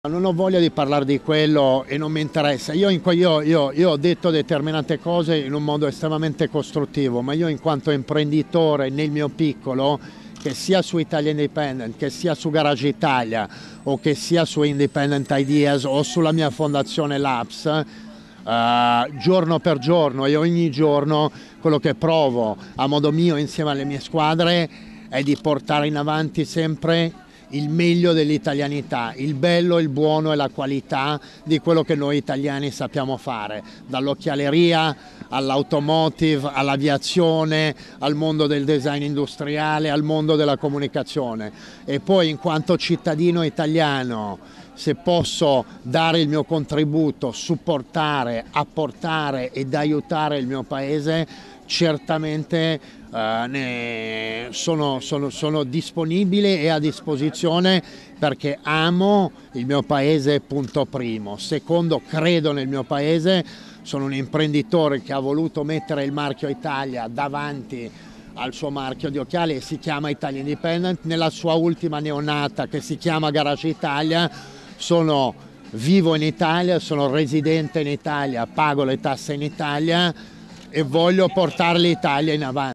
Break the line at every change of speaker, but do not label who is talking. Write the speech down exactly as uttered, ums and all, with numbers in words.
Non ho voglia di parlare di quello e non mi interessa. Io, in, io, io, io ho detto determinate cose in un modo estremamente costruttivo, ma io in quanto imprenditore nel mio piccolo, che sia su Italia Independent, che sia su Garage Italia o che sia su Independent Ideas o sulla mia fondazione Labs, eh, giorno per giorno e ogni giorno quello che provo a modo mio insieme alle mie squadre è di portare in avanti sempre il meglio dell'italianità, il bello, il buono e la qualità di quello che noi italiani sappiamo fare, dall'occhialeria all'automotive, all'aviazione, al mondo del design industriale, al mondo della comunicazione. E poi in quanto cittadino italiano, se posso dare il mio contributo, supportare, apportare ed aiutare il mio paese, certamente uh, ne sono, sono, sono disponibile e a disposizione, perché amo il mio paese, punto primo. Secondo, credo nel mio paese, sono un imprenditore che ha voluto mettere il marchio Italia davanti al suo marchio di occhiali e si chiama Italia Independent. Nella sua ultima neonata, che si chiama Garage Italia, sono vivo in Italia, sono residente in Italia, pago le tasse in Italia e voglio portare l'Italia in avanti.